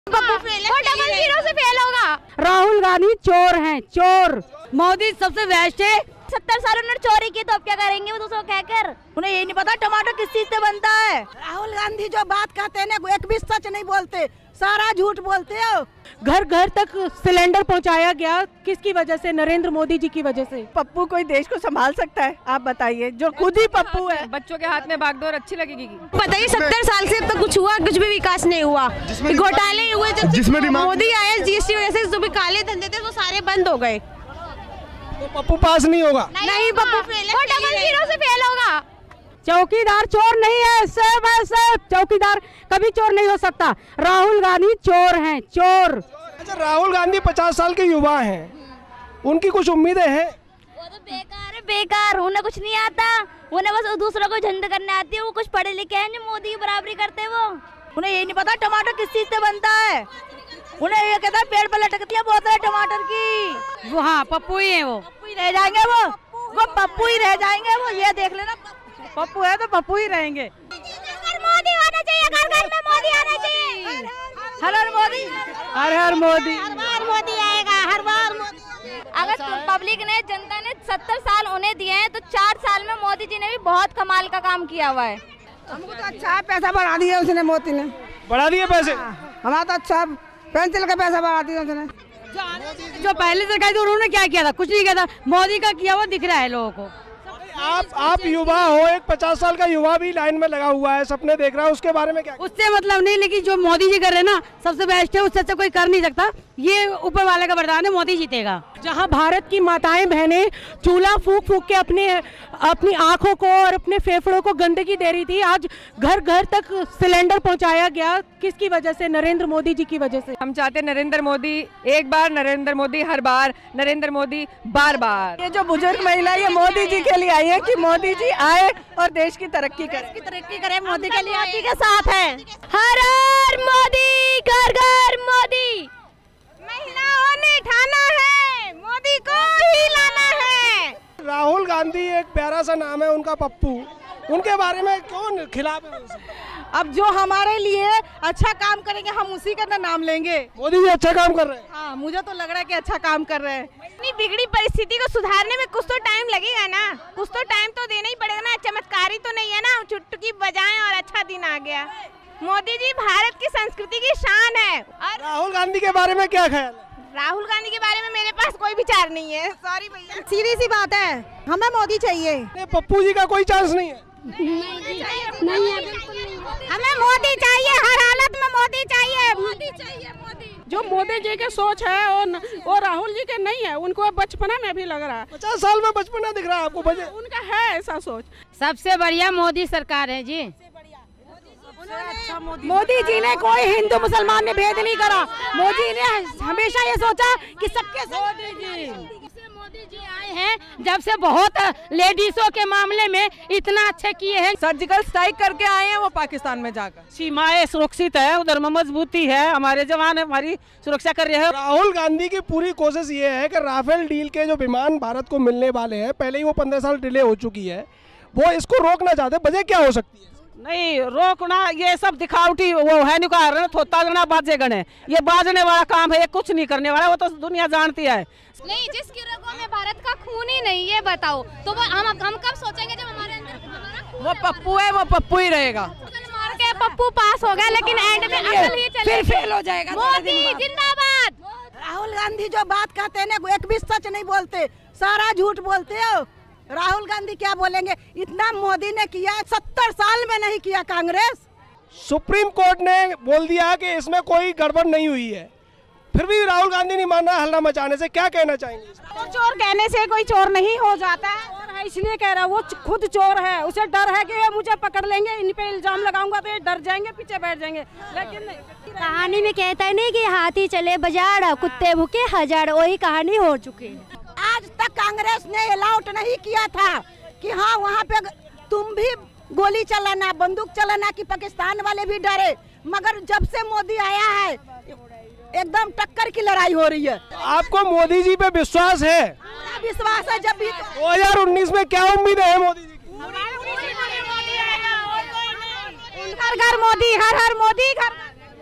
वो double zero से fail होगा। राहुल गांधी चोर हैं, चोर। मोदी सबसे बेस्ट है। 70 साल उन्होंने चोरी की तो अब क्या करेंगे वो दूसरों को कहकर? उन्हें यही नहीं पता टमाटर किस चीज से बनता है। राहुल गांधी जो बात कहते हैं ना, एक भी सच नहीं बोलते, सारा झूठ बोलते हो। घर घर तक सिलेंडर पहुंचाया गया, किसकी वजह से? नरेंद्र मोदी जी की वजह से। पप्पू कोई देश को संभाल सकता है? आप बताइए, जो खुद ही पप्पू है। बच्चों के हाथ में बागडोर अच्छी लगेगी। बताइए 70 साल से अब तक कुछ हुआ? कुछ भी विकास नहीं हुआ, घोटाले हुए। जब मोदी आए जीएसटी वजह से जो भी काले धंधे थे वो सारे बंद हो गए। तो पप्पू पास नहीं होगा? नहीं, पप्पू फेल है। वो डबल जीरो से फेल होगा। चौकीदार चोर नहीं है, सब है सब। चौकीदार कभी चोर नहीं हो सकता। राहुल गांधी चोर हैं, चोर। अच्छा, राहुल गांधी 50 साल के युवा हैं, उनकी कुछ उम्मीदें हैं? वो तो बेकार है, बेकार। उन्हें कुछ नहीं आता, उन्हें बस दूसरों को झंड करने आती है। वो कुछ पढ़े लिखे हैं जो मोदी की बराबरी करते हैं। वो उन्हें यही नहीं पता टमाटर किस चीज से बनता है। उन्हें ये कहता है पेड़ पर लटकती है बोतल टमाटर की। वो हाँ, पप्पू ही है। वो पप्पू ही रह जाएंगे, वो पप्पू ही रह जाएंगे। वो ये देख लेना, पप्पू है तो पप्पू ही रहेंगे। मोदी आना चाहिए, घर घर में मोदी आना चाहिए। हर हर मोदी, हर हर मोदी। हर बार मोदी आएगा, हर बार मोदी। अगर पब्लिक ने, जनता ने 70 साल उन्हें दिए हैं तो 4 साल में मोदी जी ने भी बहुत कमाल का काम किया हुआ है। हमको तो अच्छा पैसा बढ़ा दिया उसने, मोदी ने बढ़ा दिए पैसे। हमारा तो अच्छा पेंसिल का पैसा बढ़ा दिया उसने। जो पहले सरकार थी उन्होंने क्या किया था? कुछ नहीं किया था। मोदी का किया हुआ दिख रहा है लोगों को। आप युवा हो, एक 50 साल का युवा भी लाइन में लगा हुआ है, सपने देख रहा है, उसके बारे में क्या? उससे मतलब नहीं, लेकिन जो मोदी जी कर रहे हैं ना सबसे बेस्ट है। उससे अच्छा कोई कर नहीं सकता। ये ऊपर वाले का वरदान है, मोदी जीतेगा। जहाँ भारत की माताएं बहनें चूल्हा फूंक फूंक के अपनी आंखों को और अपने फेफड़ों को गंदगी दे रही थी, आज घर घर तक सिलेंडर पहुंचाया गया, किसकी वजह से? नरेंद्र मोदी जी की वजह से। हम चाहते हैं नरेंद्र मोदी एक बार, नरेंद्र मोदी हर बार, नरेंद्र मोदी बार बार। ये जो बुजुर्ग महिला ये मोदी जी के लिए आई है कि मोदी जी आए और देश की तरक्की करे, मोदी के लिए मोदी के साथ है। हर हर मोदी, घर घर मोदी। महिलाओं ने ठाना है, मोदी को ही लाना है। राहुल गांधी एक प्यारा सा नाम है उनका, पप्पू, उनके बारे में क्यों खिलाफ है? अब जो हमारे लिए अच्छा काम करेंगे हम उसी का नाम लेंगे। मोदी जी अच्छा काम कर रहे हैं। हाँ, मुझे तो लग रहा है कि अच्छा काम कर रहे हैं। इतनी बिगड़ी परिस्थिति को सुधारने में कुछ तो टाइम लगेगा ना, कुछ तो टाइम तो देना ही पड़ेगा ना। चमत्कारी तो नहीं है ना, चुटकी बजाएं और अच्छा दिन आ गया। मोदी जी भारत की संस्कृति की शान है। और राहुल गांधी के बारे में क्या ख्याल है? राहुल गांधी के बारे में मेरे पास कोई विचार नहीं है, सॉरी भैया। सीधी सी बात है, हमें मोदी चाहिए। पप्पू जी का कोई चांस नहीं है? नहीं है, हमें मोदी चाहिए, हर हालत में मोदी चाहिए। मोदी जो मोदी जी के सोच है वो राहुल जी के नहीं है। उनको बचपना में भी लग रहा है। 50 साल में बचपना दिख रहा है आपको? उनका है ऐसा सोच। सबसे बढ़िया मोदी सरकार है जी। मोदी जी ने कोई हिंदू मुसलमान में भेद नहीं करा। मोदी ने हमेशा ये सोचा कि सबके मोदी जी आए हैं जब से बहुत लेडीजों के मामले में इतना अच्छे किए हैं। सर्जिकल स्ट्राइक करके आए हैं वो पाकिस्तान में जाकर। सीमाएं सुरक्षित है, उधर में मजबूती है, हमारे जवान हमारी सुरक्षा कर रहे हैं। राहुल गांधी की पूरी कोशिश ये है कि राफेल डील के जो विमान भारत को मिलने वाले हैं, पहले ही वो 15 साल डिले हो चुकी है, वो इसको रोकना चाहते हैं। वजह क्या हो सकती है? नहीं रोकना, ये सब दिखावटी वो है निकाल थोता देना बाजे गणे, ये बाजने वाला काम है, ये कुछ नहीं करने वाला। वो तो दुनिया जानती है। नहीं, जिसकी रगों में भारत का खून ही नहीं, ये बताओ तो हम कब सोचेंगे जब हमारे अंदर वो पप्पू है, वो पप्पू ही रहेगा। मार के पप्पू पास हो गया, लेकिन एंड में अकल ही चलेगी, फिर फेल हो जाएगा। मोदी जिंदाबाद। राहुल गांधी जो बात कहते हैं ना, एक भी सच नहीं बोलते, सारा झूठ बोलते हो। राहुल गांधी क्या बोलेंगे? इतना मोदी ने किया, 70 साल में नहीं किया कांग्रेस। सुप्रीम कोर्ट ने बोल दिया कि इसमें कोई गड़बड़ नहीं हुई है, फिर भी राहुल गांधी नहीं मान रहा हल्ला मचाने से। क्या कहना चाहेंगे? वो चोर कहने से कोई चोर नहीं हो जाता है। चोर है इसलिए कह रहा है, वो खुद चोर है, उसे डर है कि ये मुझे पकड़ लेंगे, इन पे इल्जाम लगाऊंगा तो ये डर जाएंगे, पीछे बैठ जाएंगे। लेकिन नहीं, कहानी में कहता है नहीं कि हाथी चले बाजार, कुत्ते भूखे हजार, वही कहानी हो चुकी है। आज तक कांग्रेस ने अलाउट नहीं किया था कि हाँ वहाँ पे तुम भी गोली चलाना, बंदूक चलाना, कि पाकिस्तान वाले भी डरे। मगर जब से मोदी आया है एकदम टक्कर की लड़ाई हो रही है। आपको मोदी जी पे विश्वास है? पूरा विश्वास है। जब भी 2019 में क्या उम्मीद है मोदी जी की? घर घर मोदी, हर हर मोदी, घर